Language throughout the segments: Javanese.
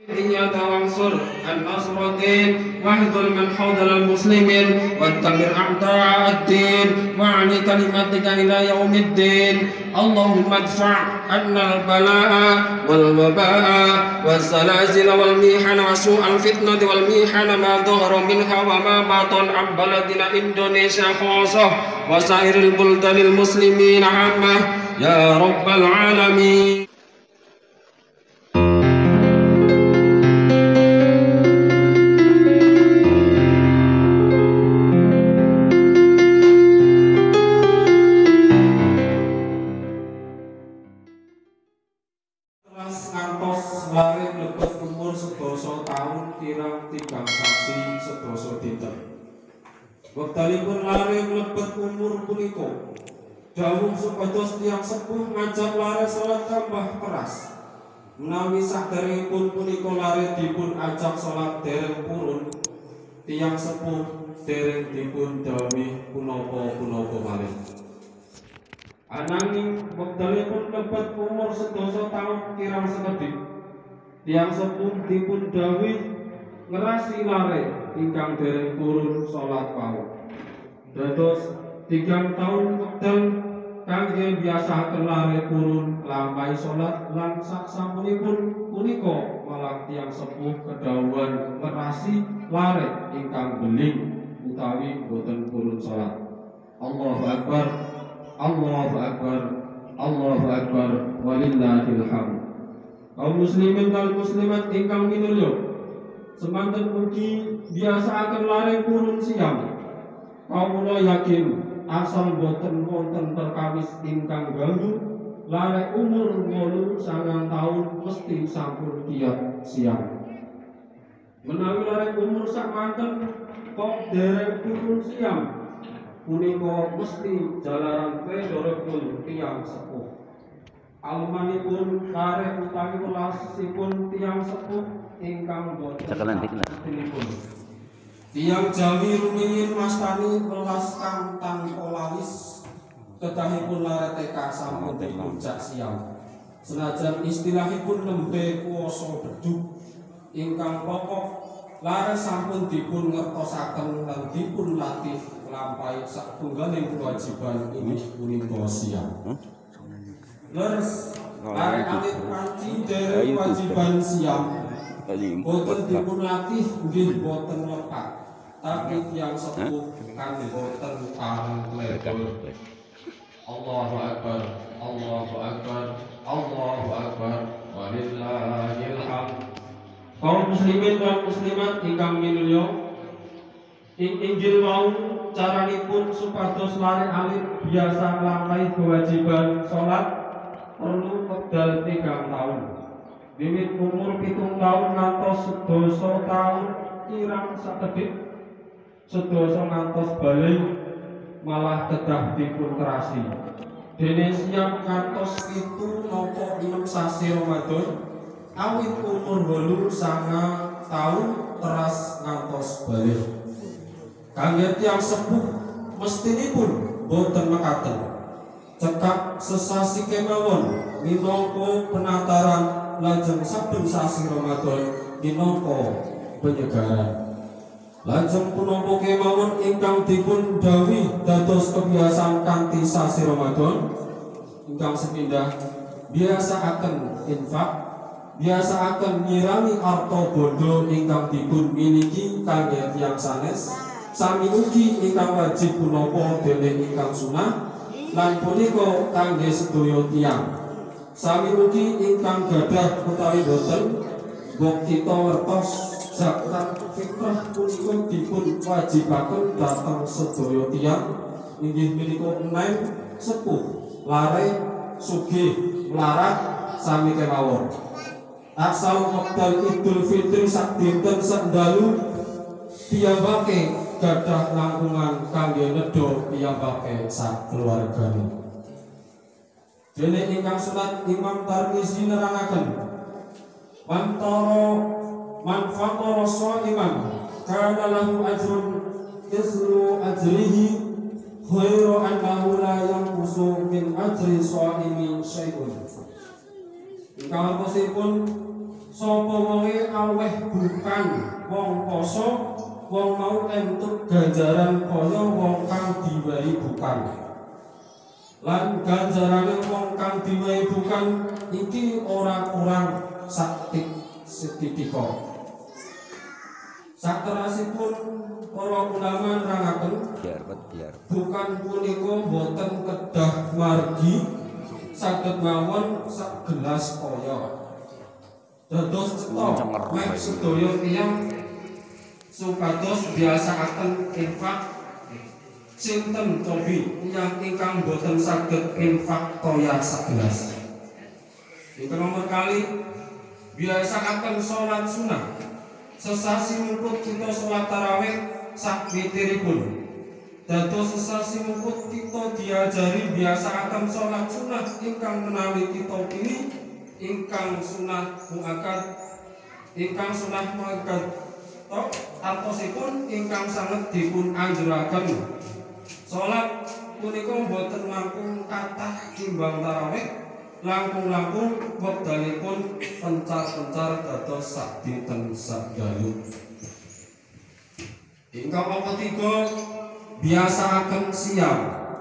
إياك وانصر النصر الدين واهدل من حوض المسلمين واتبر أعداء الدين وعن كلمتك إلى يوم الدين. اللهم ادفع عنا البلاء والوباء والزلازل والميحن وسوء الفتنة والميحن ما ظهر منها وما بطن عن بلدنا إندونيسيا خاصة وسائر البلدان المسلمين عامة يا رب العالمين. Ngantos lare mlebet umur sedasa taun kirang tigang sasi sedasa dinten. Wektalipun lare mlebet umur punika dawuh supados tiyang sepuh ngajak lare salat tambah keras. Menawi saderengipun punika lare dipun ajak salat dereng purun, tiyang sepuh dereng dipun dawuhi punapa-punapa malih. Ananging wektalipun mlebet umur sedasa taun kirang sekedhik, tiyang sepuh dipun dawuhi ngerasi lare ingkang dereng purun salat wau. Dados 3 taun wekdal kangge biasaken lare purun lampahi salat lan saksampunipun punika malah tiyang sepuh kedawuhan ngerasi lare ingkang beling utawi boten purun salat. Allahu Akbar. Allahu Akbar, Allahu Akbar, walillahil hamd. Kaum muslimin dan muslimat ingkang minulya, semanten ugi biasaaken lare purun siam. Kawula yakin asal boten wonten perkawis ingkang ganggu, lare umur 8-9 taun mesti sampun kiyat siam. Menawi lare umur sakmanten kok dereng purun siam, punika mesti jalaran pedorepun tiyang sepuh. Almanipun lare utawi welasipun tiyang sepuh ingkang boten satinipun. Tiyang Jawi rumiyin mastani welas kang tanpa lawis, kedahipun lare TK sampun dipun jak siam. Senajan istilahipun nembe kuwasa bedug ingkang pokok lare sampun dipun ngertosaken lan dipun latih lampahi satunggaling kewajiban inggih punika siam. Leres lare alit panci dereng kewajiban siam boten dipun latih nggih boten lekat, tapi tiyang sepuh kan boten pareng lebur. Allahu Akbar, Allahu Akbar, Allahu Akbar, walillahil hamd. Kaum muslimin dan muslimat ingkang minulya, ing Injil wau caranipun supados lare alit biasa nglampahi kewajiban salat perlu wekdal 3 taun. Wiwit umur 7 taun ngantos sedasa taun kirang sakedhik, sedasa ngantos bali malah kedah dipun terasi. Dene siap ngantos 7 napa 6 sasi Ramadan, awit umur 8-9 taun teras ngantos bali. Kangge tiyang sepuh mestinipun boten mekaten cekap sesasi kemawon minangka penataran, lajeng saben sasi Ramadan minangka penyegaran. Lajeng punapa kemawon ingkang dipun dawuhi dados kebiasaan kanthi sasi Ramadan ingkang sepindah biasaaken infak, biasaaken nyirami arta bondo ingkang dipun miliki kangge tiyang sanes, sami ugi ingkang wajib punapa dene ingkang sunah lan punika kangge sedaya tiyang. Sami ugi ingkang gadah utawi boten mbok kita wertos zakat fitrah punika dipun wajibaken dhateng sedaya tiyang inggih menika enem sepuh, lare, sugih, mlarat sami kemawon. Asal wekdal Idul Fitri sak dinten sendalu piyambake gadah langkungan kangge nedha piyambake sak keluargane. Dene ingkang sunat Imam Tirmizi nerangaken man fatara sha'iman kana lahu ajrun isru ajrihi khairu annahu la yanqusu min ajri sha'imi syai'un. Ingkang hartosipun sapa wonge aweh bukan wong poso wong mau entuk ganjaran kaya wong kang diwehi bukan. Lan ganjarane wong kang diwehi bukan iki ora kurang setitika. Saterasipun para ulama nerangaken bukan punika boten kedah margi saged mawon sak gelas kaya. Dados cetha mek sedaya tiyang supados biasakaken infak sinten cobi yang ingkang boten saged infak kaya sak gelas. Ingkang nomor kali biasakaken salat sunah. Sesasi mungkut kita sholat tarawih sak witiripun. Dados sesasi mungkut kita diajari biasa akan sholat sunah ingkang menawi kita pilih ingkang sunah muakkad tok artosipun ingkang sanget dipun anjuraken. Sholat punika boten langkung kathah timbang tarawih. Langkung-langkung wekdalipun pencar-pencar dados sak dinten sak dalu. Ingkang ketiga biasaaken siam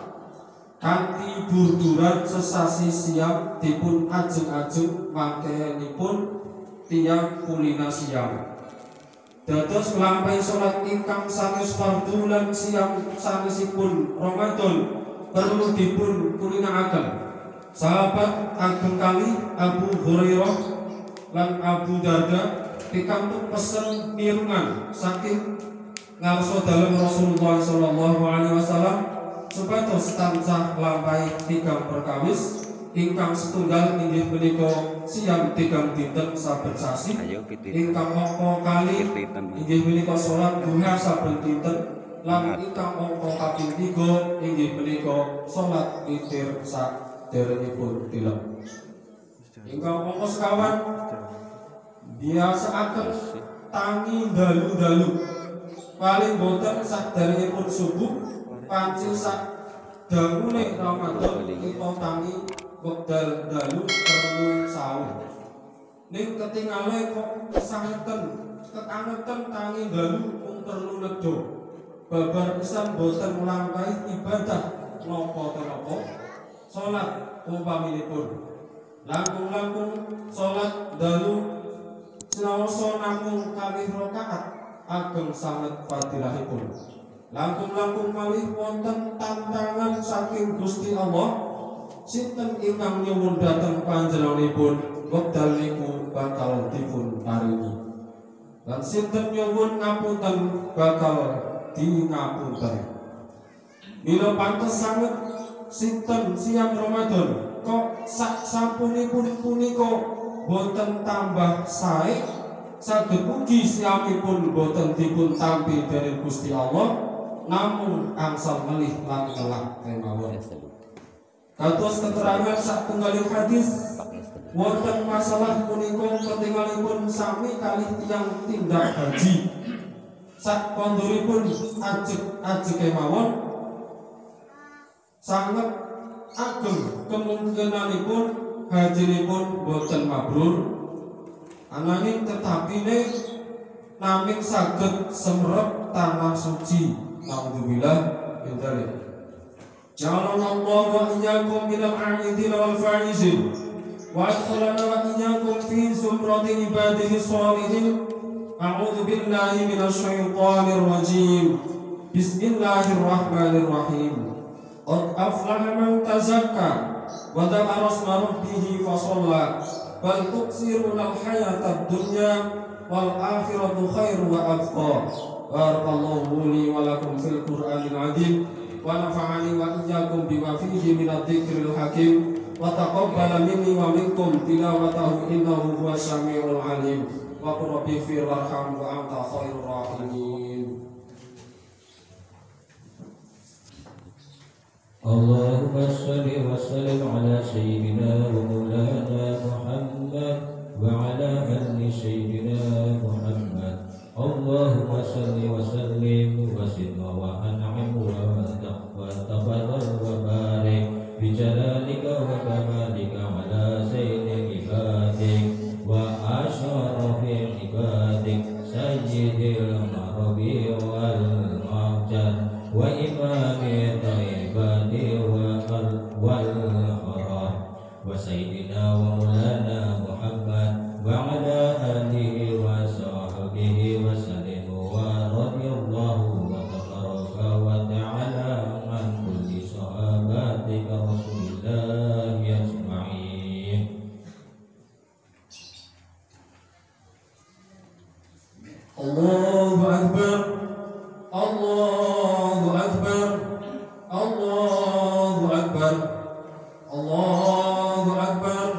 kanthi burduran sesasi siam dipun ajeng-ajeng mangkenipun tiyang kulina siam. Dados nglampahi salat ingkang sanes fardhu lan siam sanesipun Ramadan perlu dipun kulinaaken. Sahabat ageng kali Abu Hurairah lan Abu Darda pikantuk pesen mirungan saking ngarsa dalem Rasulullah sallallahu alaihi wasallam supados tansah nglampahi tigang perkawis ingkang setunggal inggih punika siam tigang dinten saben sasi ingkang angka kali inggih punika salat duha saben dinten lan ingkang angka kaping 3 inggih punika salat witir sak derengipun tilem. Ingkang angka sekawan biasaaken tangi dalu-dalu paling boten saderengipun subuh pancen sak dangune Ramadan kita tangi wekdal dalu perlu sahur. Ning ketingale kok santen kekaneten tangi dalu mung perlu nedha. Babar pisan boten nglampahi ibadah napa-napa. Salat umpaminipun langkung-langkung salat dalu sinaosa namung kalih rakaat ageng sanget fadilahipun. Langkung-langkung malih wonten tantangan saking Gusti Allah sinten ingkang nyuwun dhateng panjenenganipun wekdal niku bakal dipun paringi. Lan sinten nyuwun ngapunten bakal dingapunten. Mila pantes sanget sinten siam Ramadan kok sak sampunipun punika boten tambah sae saged ugi siamipun boten dipun tampi dening Gusti Allah namun angsal melih lan kelak kemawon. Kados keterangan satunggaling hadis wonten masalah punika ketingalipun sami kalih tiyang tindak haji sak konduripun ajeg kemawon sangat ageng kemungkinanipun hajinipun boten mabrur ananging tetapine naming saged semrep tanah suci. Alhamdulillah min dzalik. Ja'alallahu wa iyyakum minal 'aidin wal faizin wa adkhalana wa iyyakum fi zumrati ibadihi shalihin. A'udzu billahi minasy syaithanir rajim. Bismillahirrahmanirrahim. Qad aflaha man tazakka wa dzakara isma rabbih fa shalla bal tu'thiruna al-hayata ad-dunya wal akhiratu khairu wa abqa. Barakallahu li wa lakum fil Qur'anil 'azim wa nafa'ani wa iyyakum bima fihi minadh dzikril hakim wa taqabbala minni wa minkum tilawatahu innahu huwas samiul 'alim. Wa qur rabbi fir warham wa anta khairur rahimin. Allahumma shalli wa sallim ala sayyidina wa maulana Muhammad wa ala ali sayyidina Muhammad. Allahumma shalli wa sallim wa zid wa an'im wa tafadhal wa barik bi jalalika wa kamalika ala sayyidil ibadik wa ashhadu Allahu Akbar, Allahu Akbar, Allahu Akbar, Allahu Akbar,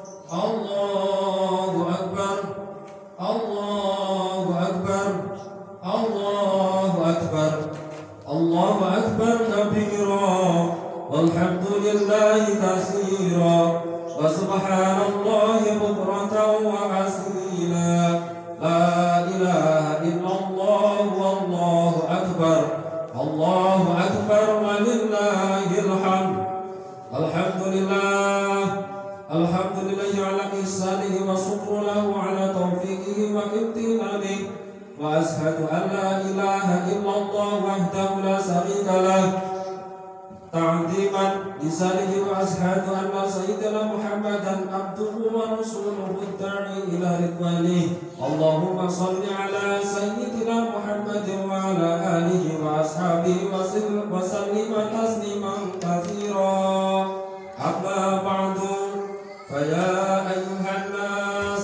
Allahu Akbar, Allahu Akbar, Allahu Akbar, Allahu Akbar kabira, walhamdulillahi katsira, wa subhanallahi bukratan wa asila. La ilaha illallah wallahu akbar, Allahu akbar walillahil hamd. Alhamdulillah, alhamdulillahi ala ihsanihi wa syukru lahu ala taufiqihi wa imtinanihi, wa ashhadu an la ilaha illallah wahdahu la syarika lah ta'ziman lisanihi, wa ashhadu anna sayyidina Muhammadan abduhu wa rasuluhu ad-da'i ila ridwanihi. Allahumma salli ala sayyidina Muhammadin wa ala alihi wa ashabihi wa sallim tasliman katsira. Amma ba'du, fa ya ayyuhan nas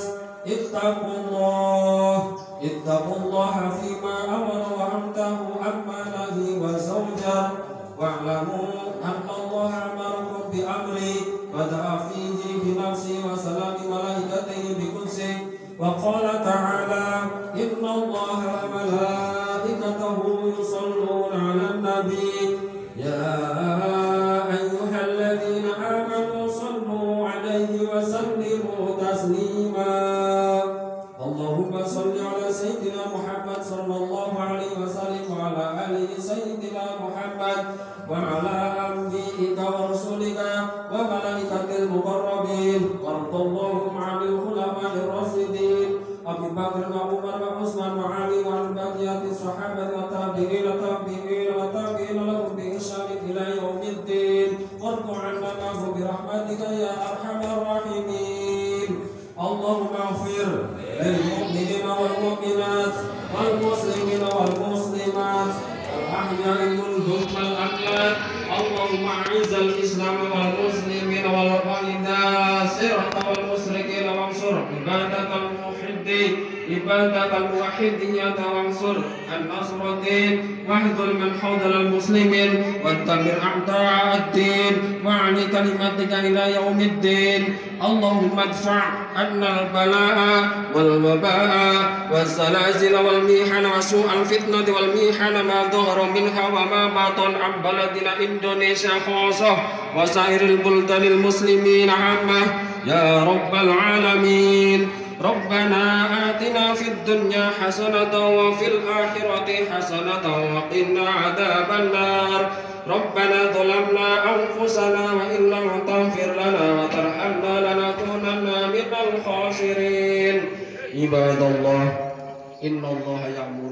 ittaqullaha fima amara wa amtahu amma nahi wa zawja. Wa'lamu anna Allah amarakum bi amri wa da'a fihi bi nafsi wa salami malaikatihi bi qudsi, wa qala ta'ala inna Allah wa malaikatahu yusalluna 'alan nabi ya ayyuhalladzina amanu sallu 'alaihi wa sallimu taslima. Allahumma salli 'ala sayyidina Muhammad sallallahu alaihi wasallam wa 'ala alihi sayyidina Muhammad wa 'ala anbiyika wa rasulika wa malaikatil muqarrabin, warḍallahum 'anil khulafa'ir rasyidin Abu Bakr wa Umar wa Utsman wa Ali wa al-baqiyati sahabati wa tabi'in wa tabi'in lahum bi ihsan ila yaumiddin. Warḍu 'anna ma'hum bi rahmatika ya arhamar rahimin. Allahumma ighfir lil mu'minina wal mu'minat wal muslimina wal muslimat wal ahya'i minhum wal amwat. Allahumma a'izzal islam wal muslimin wal sirata wal musyrikin wansur ibadakal muwahhidin wansur an-nasruddin wahdul man hawdal muslimin wattabir a'da'ad-din wa'ali kalimatika ila yaumiddin. Allahumma adfa' anna al-bala'a wal waba'a wal zalazil wal mihana wa su'al fitnati wal mihana ma dhahara minha wa ma batan an baladina Indonesia khassah wa sairil buldanil muslimin 'ammah ya rabbal alamin. Rabbana atina fid dunya hasanatan wa fil akhirati hasanatan wa qina adzaban nar. Rabbana dhalamna anfusana wa in lam taghfir lana wa tarhamna lanakunanna minal khasirin. Ibadallah, innallaha ya'muru